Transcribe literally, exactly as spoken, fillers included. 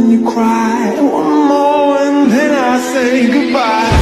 and you cry. One more and then I say goodbye.